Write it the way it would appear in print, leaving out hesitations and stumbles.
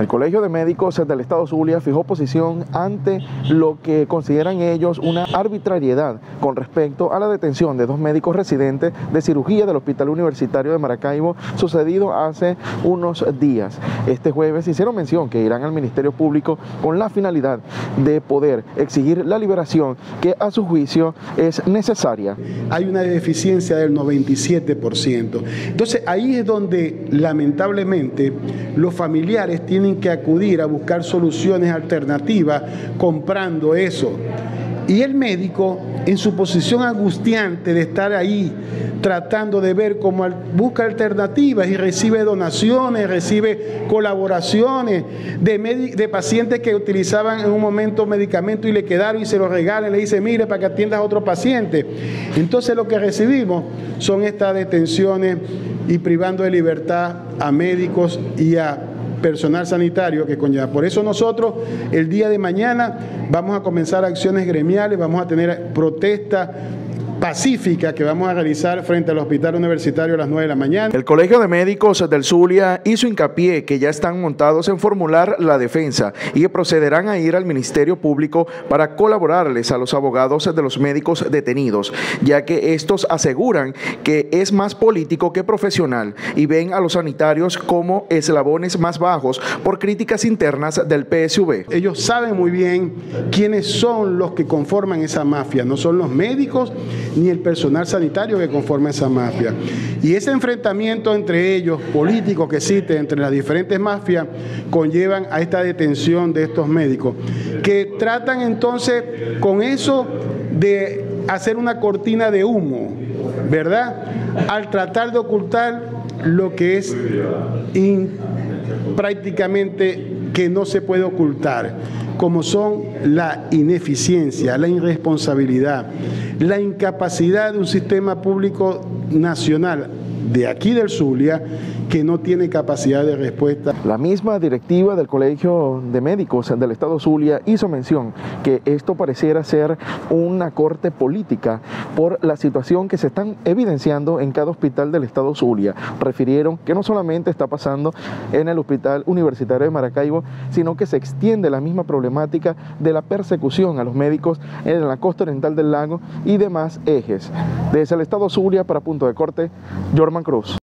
El Colegio de Médicos del Estado Zulia fijó posición ante lo que consideran ellos una arbitrariedad con respecto a la detención de dos médicos residentes de cirugía del Hospital Universitario de Maracaibo sucedido hace unos días. Este jueves hicieron mención que irán al Ministerio Público con la finalidad de poder exigir la liberación que a su juicio es necesaria. Hay una deficiencia del 97%. Entonces ahí es donde lamentablemente los familiares tienen que acudir a buscar soluciones alternativas comprando eso. Y el médico, en su posición angustiante de estar ahí tratando de ver cómo busca alternativas y recibe donaciones, recibe colaboraciones de pacientes que utilizaban en un momento medicamentos y le quedaron y se los regalan, le dice, mire, para que atiendas a otro paciente. Entonces lo que recibimos son estas detenciones y privando de libertad a médicos y a personal sanitario que conlleva. Por eso nosotros el día de mañana vamos a comenzar acciones gremiales, vamos a tener protesta pacífica que vamos a realizar frente al Hospital Universitario a las 9 de la mañana. El Colegio de Médicos del Zulia hizo hincapié que ya están montados en formular la defensa y que procederán a ir al Ministerio Público para colaborarles a los abogados de los médicos detenidos, ya que estos aseguran que es más político que profesional y ven a los sanitarios como eslabones más bajos por críticas internas del PSV. Ellos saben muy bien quiénes son los que conforman esa mafia, no son los médicos ni el personal sanitario que conforma esa mafia. Y ese enfrentamiento entre ellos, político que existe entre las diferentes mafias, conllevan a esta detención de estos médicos, que tratan entonces con eso de hacer una cortina de humo, ¿verdad? Al tratar de ocultar lo que es prácticamente que no se puede ocultar, como son la ineficiencia, la irresponsabilidad, la incapacidad de un sistema público nacional de aquí del Zulia que no tiene capacidad de respuesta. La misma directiva del Colegio de Médicos del Estado Zulia hizo mención que esto pareciera ser una corte política por la situación que se están evidenciando en cada hospital del Estado Zulia. Refirieron que no solamente está pasando en el Hospital Universitario de Maracaibo, sino que se extiende la misma problemática de la persecución a los médicos en la costa oriental del lago y demás ejes. Desde el Estado Zulia para Punto de Corte, Jorman Cruz.